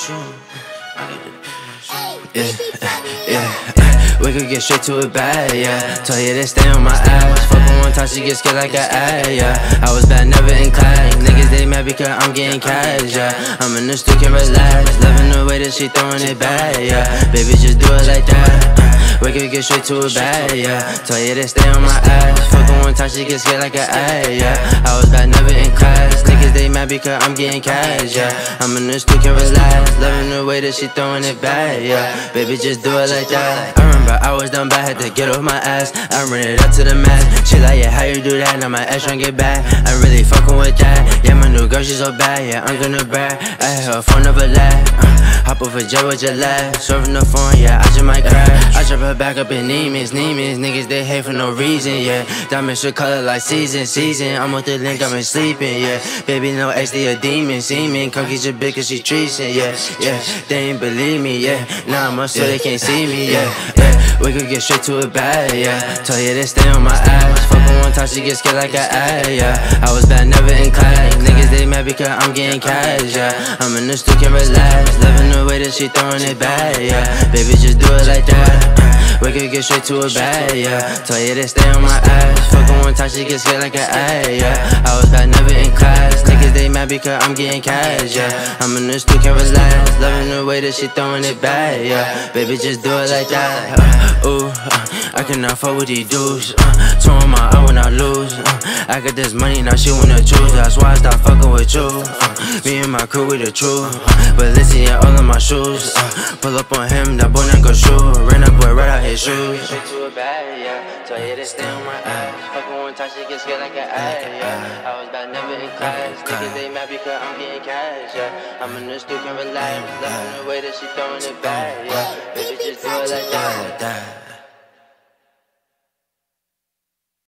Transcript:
We could get straight to it bad, yeah. Told you to stay on my ass. Fuckin' one time, she get scared like an ad, yeah. I was bad, never in class. Niggas, they mad because I'm getting cash, yeah. I'm in the street, can relax. Loving the way that she throwing it back, yeah. Baby, just do it like that. We could get straight to it bad, yeah. Told you to stay on my ass. Fuckin' one time, she get scared like an ad, yeah. I was bad, never in class. Niggas, they mad because I'm getting cash, yeah. I'm in the street, can relax. Loving the way that she throwing it back, yeah. Baby, just do it like that. I remember I was done bad, had to get off my ass. I ran it up to the max. She like, yeah, how you do that? Now my ass tryna get back. I'm really fucking with that. Yeah, my new girl, she's so bad. Yeah, I'm gonna brag. I had her phone never lag. Hop off a jet with your lad. Serving the phone, yeah, I just might crash. I drop her back up in Neiman's. Niggas, they hate for no reason, yeah. Diamonds should color like season. I'm with the link, I'm sleeping, yeah. Baby, no ex, they a demon. Semen, come get your bitch cause she treason, yeah. They ain't believe me, yeah. Nah, I'm up so they can't see me, yeah. We could get straight to it bad, yeah. Told you to stay on my ass. Fuckin' one time, she get scared like an ad, yeah. I was bad, never in class. Niggas, they mad because I'm getting cash, yeah. I'm in the street, can relax. Loving the way that she throwing it back, yeah. Baby, just do it like that. We could get straight to it bad, yeah. Told you to stay on my ass. Fuckin' one time, she get scared like an ad, yeah. I was bad, never in class. Niggas, they mad because I'm getting cash, yeah. I'm in the street, can relax. Loving the way that she throwing it back, yeah. Baby, just do it like that. I cannot fuck with these dudes. Told my I will not lose. I got this money, now she wanna choose. That's why I stopped fucking with you. Me and my crew, we the truth. But listen, yeah, all of my shoes. Pull up on him, that boy not go shoot. Ran up boy right out his shoes. Straight to a bad, yeah. Told you to stay on my ass. Fucking one time, she get scared like an ad, yeah. I was bad, never in class. Niggas, they mad because I'm getting cash, yeah. I'm in the street, can relax. Loving the way that she throwing it back, yeah.